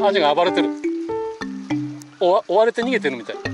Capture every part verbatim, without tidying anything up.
アジが暴れてる。追わ追われて逃げてるみたい。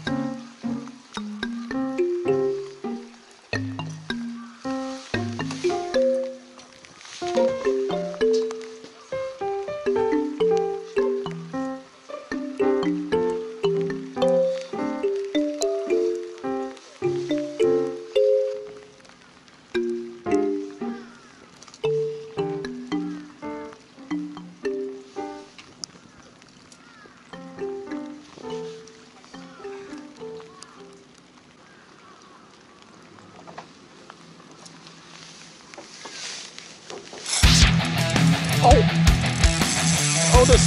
青青です。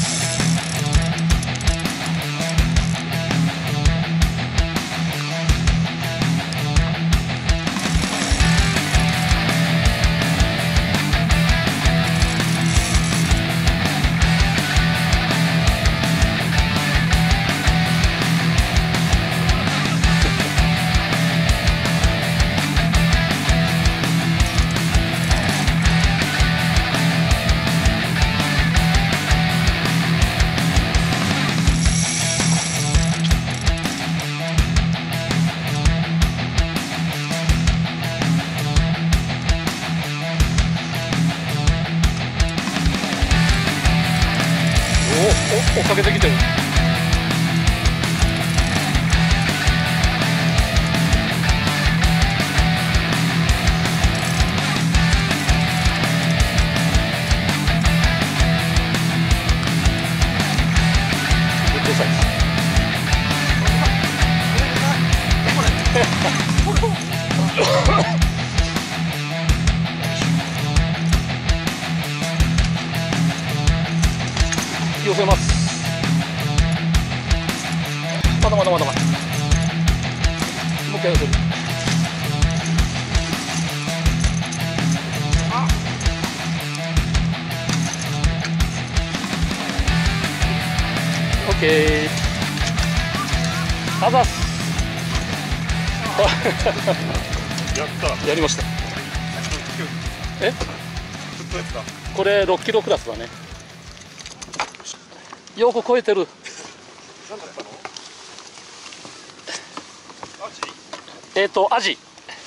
追っかけてきてる。グッドサイズ。寄せます。まだまだまだまだ。もう一回寄せる。オッケー。あざっす。 やった。 やりました。え？これろっキロクラスだね。よく超えてる。 何だったの？アジ？ えっとアジ。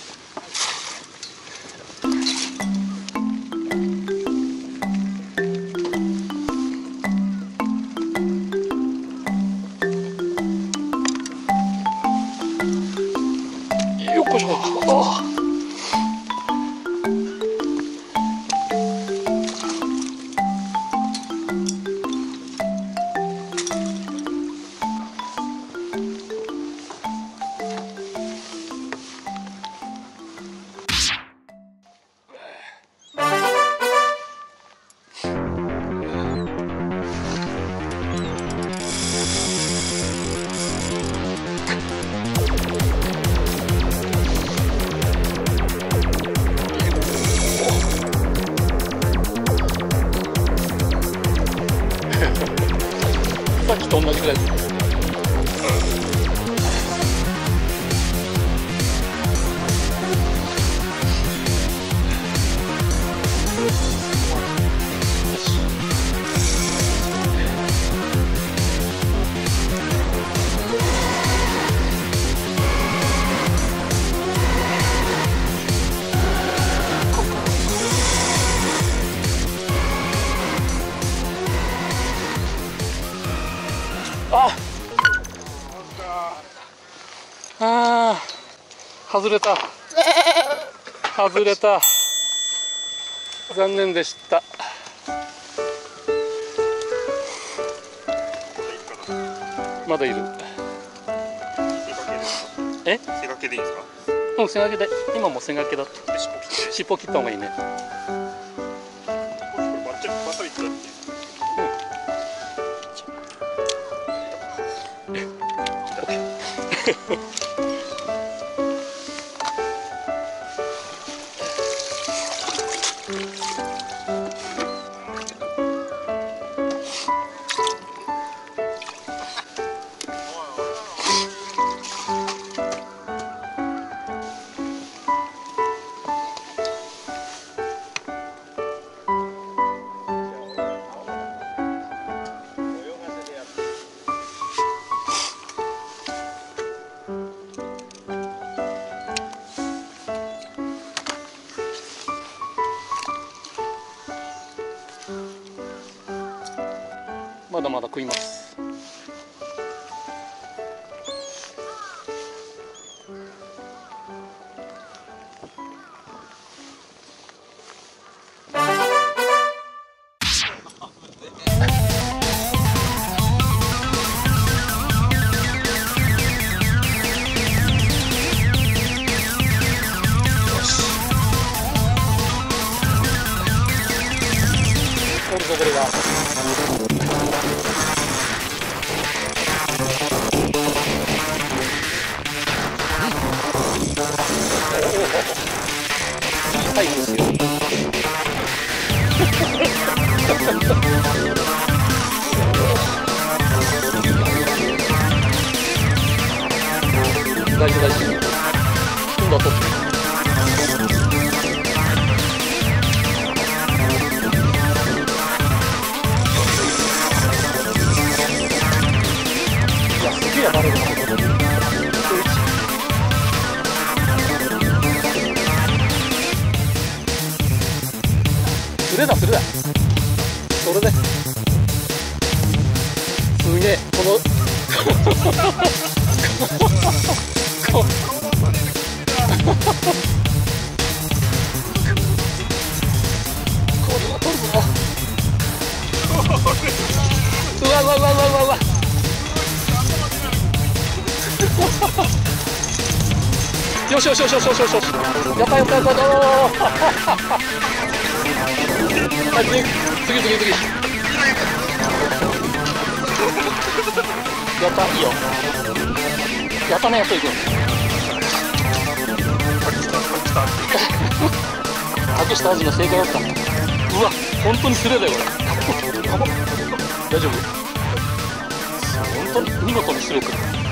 よっこいしょ。ああ。さっきと同じぐらいです。ああ、外れた。外れた。残念でした。まだいる。え？ 背掛けでいいんですか？ うん、背掛けで。今も背掛けだった。 尻尾切って。 尻尾切った方がいいね。 これバッチリバッサリいったって。 まだまだ食います。おるぞこれが。はい、ですよ。大事大事。今度は取って。いや、バレる。すれだすれだ。それで。すげえ、この。ここれは取るぞ。うわうわうわうわうわうわ。よしよしよしよしよしよしよし。やったやったやった。おお。はい、次次次次。やった、いいよ。やったね、やっといく。隠した味の正解だった。うわ、本当にスレだよこれ。大丈夫？本当に見事にスレてる。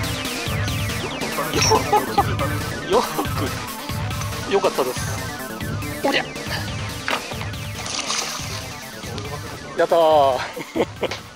よくよかったです。おりゃ。やったー。